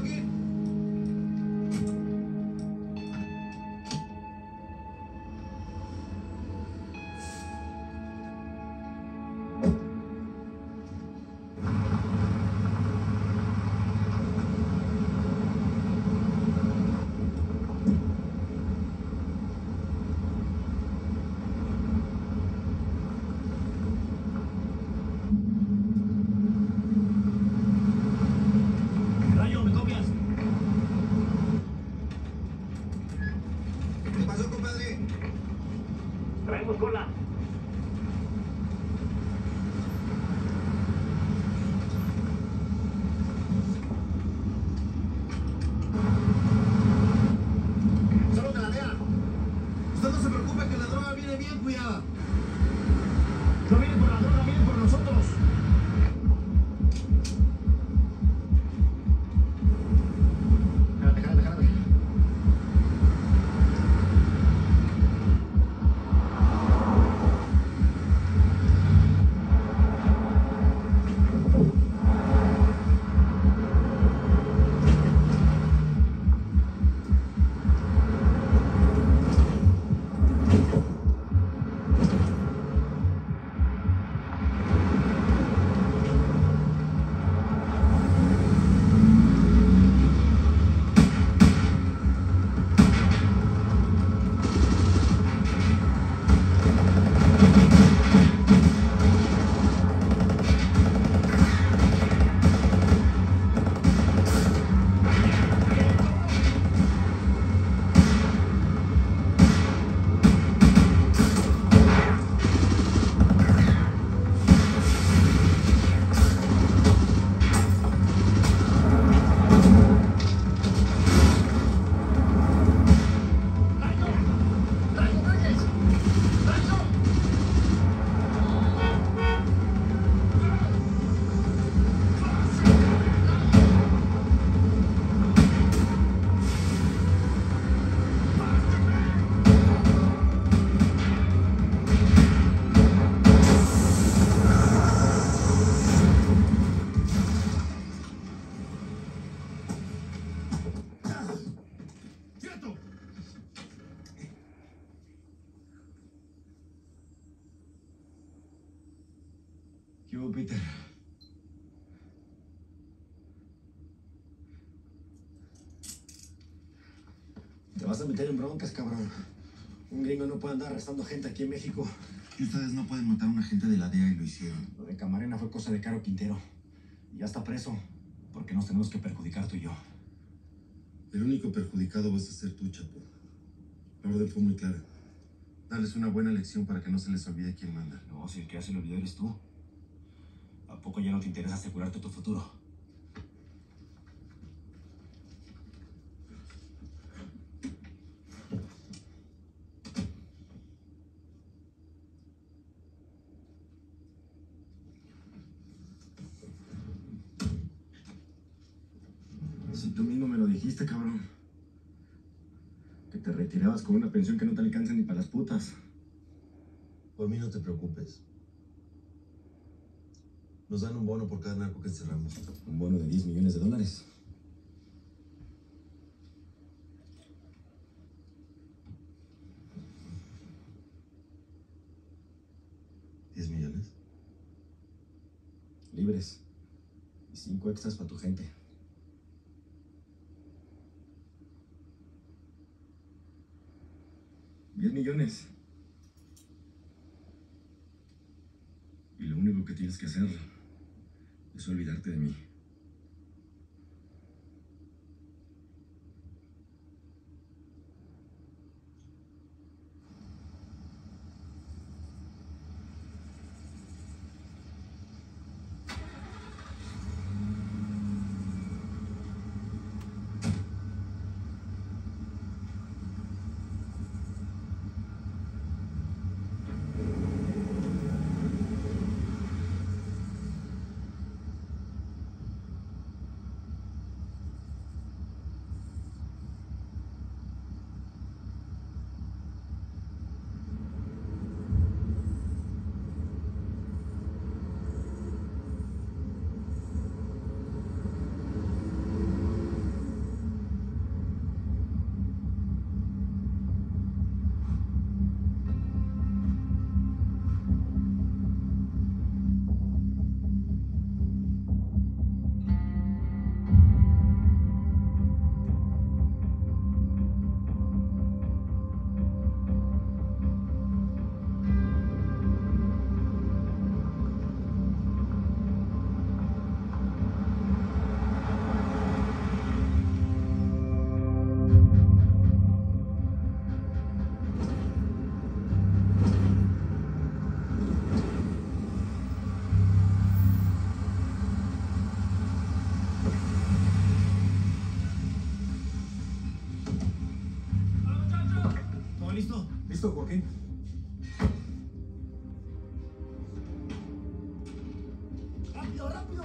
aquí. Rayo, ¿me copias? ¿Qué pasó, compadre? Traemos cola. Solo de la DEA. Usted no se preocupe que la droga viene bien cuidada. No vienen por la droga, vienen por nosotros. Jálate. ¡Quieto! ¿Qué hubo, Peter? Te vas a meter en broncas, cabrón. Un gringo no puede andar arrestando gente aquí en México. Y ustedes no pueden matar a un agente de la DEA y lo hicieron. Lo de Camarena fue cosa de Caro Quintero. Y ya está preso, porque nos tenemos que perjudicar tú y yo. El único perjudicado vas a ser tú, Chapo. La orden fue muy clara. Darles una buena lección para que no se les olvide quién manda. No, si el que hace el olvido eres tú. ¿A poco ya no te interesa asegurarte tu futuro? Si tú mismo me lo dijiste, cabrón. Que te retirabas con una pensión que no te alcanza ni para las putas. Por mí no te preocupes. Nos dan un bono por cada narco que encerramos. Un bono de $10 millones. ¿10 millones? Libres. Y 5 extras para tu gente. $10 millones. Y lo único que tienes que hacer es olvidarte de mí. Listo, Joaquín. ¡Rápido, rápido!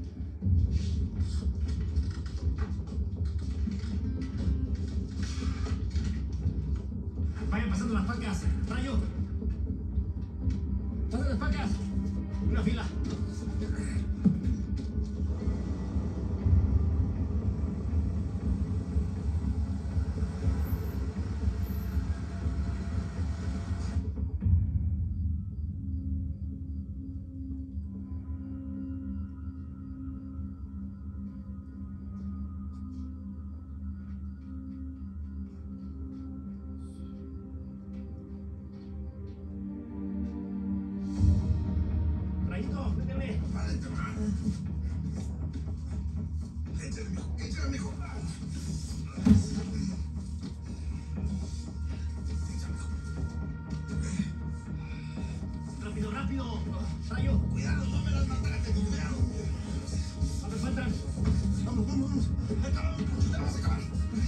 Vayan pasando las pacas. Rayo. Pasen las pacas. Una fila. Rayito, métele. Échale, mijo. Rápido, rápido. Rayo. Cuidado, no me las maltrates, cuidado. No me faltan. Vamos. Acabamos, ya vas a acabar.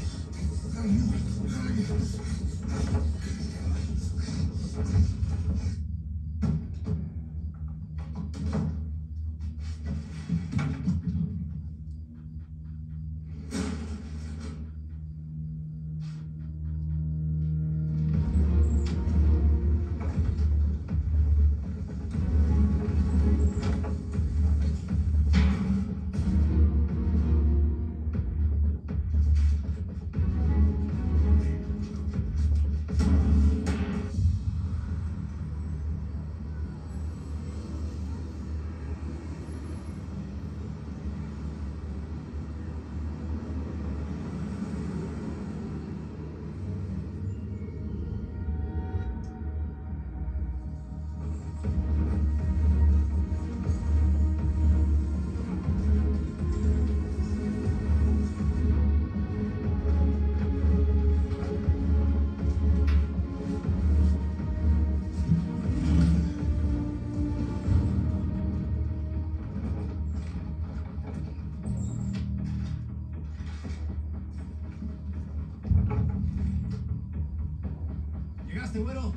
Llegaste, güero.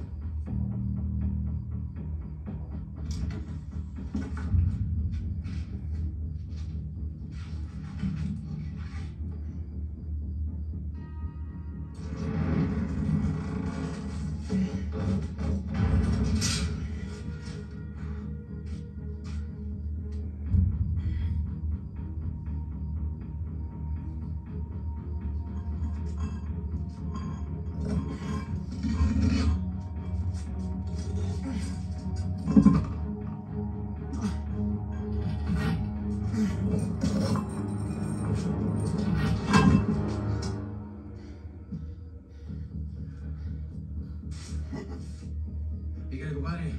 Dígale, compadre.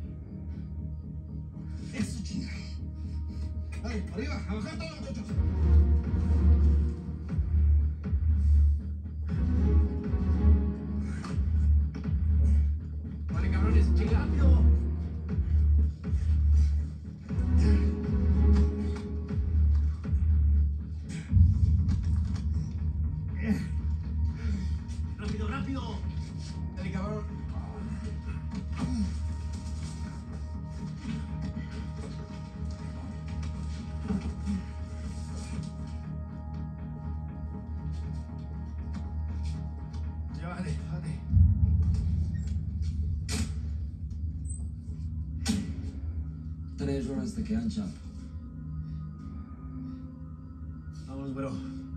Eso, chinga. Dale, arriba, a bajar todos, muchachos. Vale, cabrones, chinga rápido. Rápido, rápido. Dale, cabrón. Ya, bájate. 3 horas te quedan, chap. Vámonos, bro.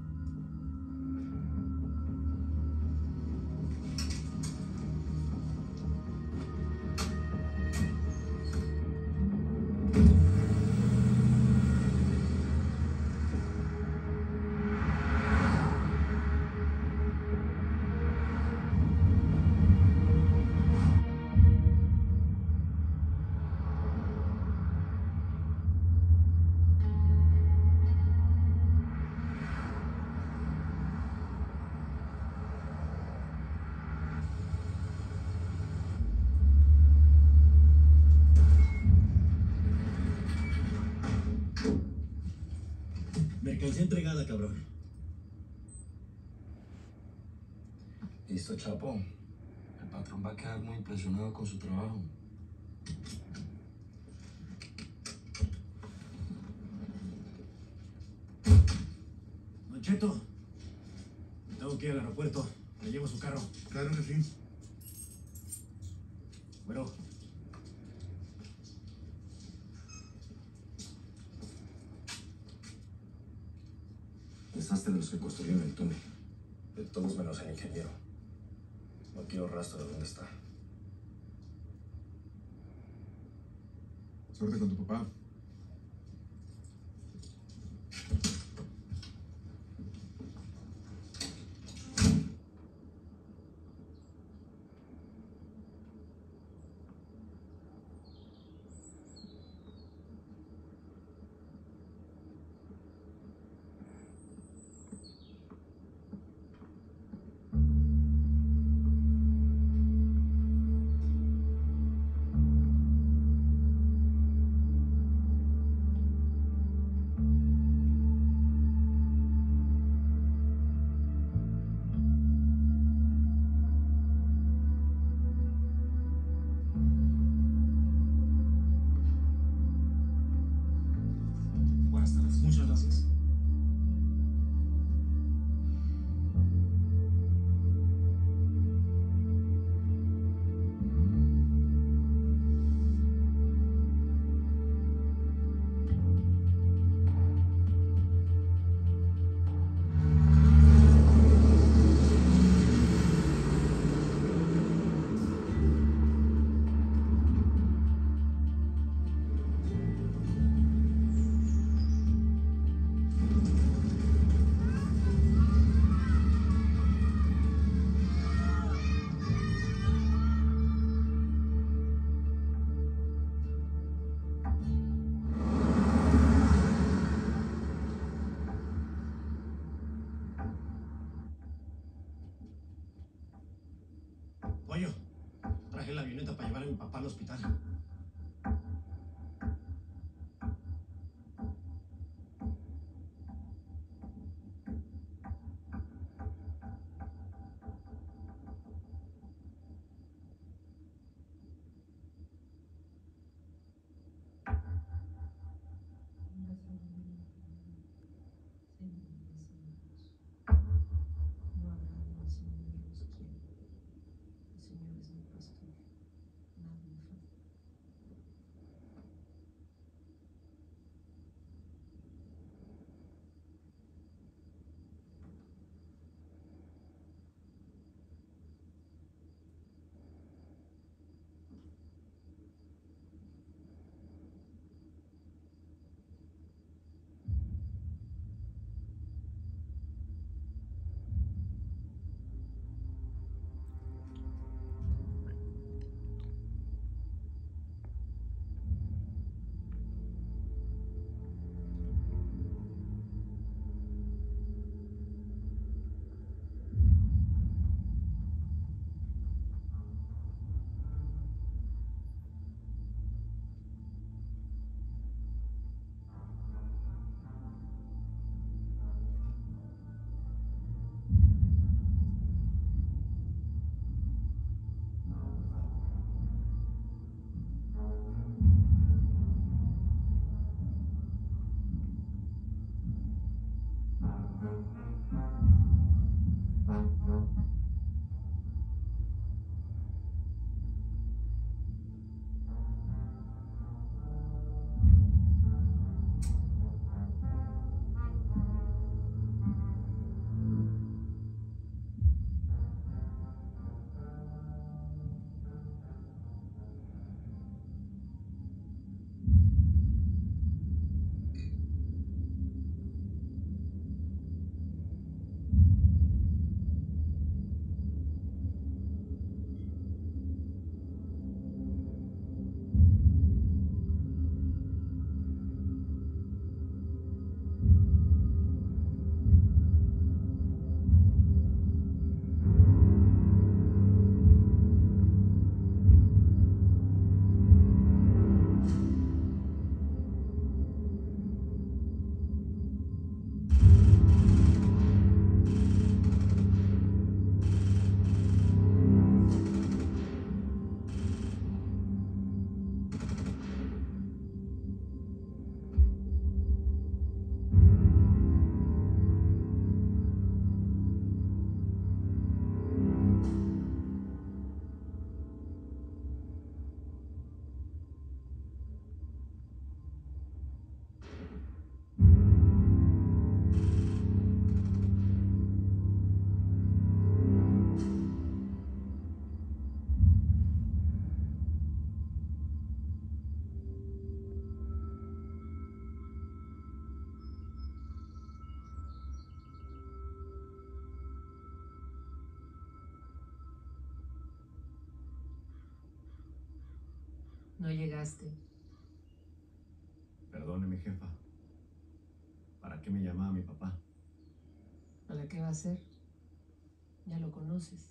Mercancía entregada, cabrón. Listo, Chapo. patrón va a quedar muy impresionado con su trabajo. Don Cheto, tengo que ir al aeropuerto. Le llevo su carro. Claro que sí. Bueno. Pensaste de los que construyeron el túnel. De todos menos el ingeniero. No quiero rastro de dónde está. Suerte con tu papá. Buenas tardes. Muchas gracias. Pollo, traje la avioneta para llevar a mi papá al hospital. No llegaste. Perdóneme, jefa. ¿Para qué me llamaba mi papá? ¿Para qué va a ser? Ya lo conoces.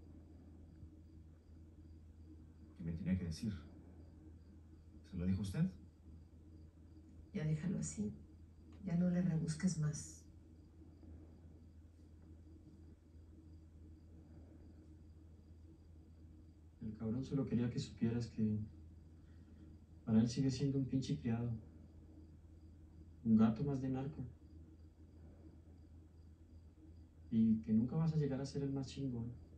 ¿Qué me tenía que decir? ¿Se lo dijo usted? Ya déjalo así. Ya no le rebusques más. El cabrón solo quería que supieras que para él sigue siendo un pinche criado. Un gato más de narco. Y que nunca vas a llegar a ser el más chingón.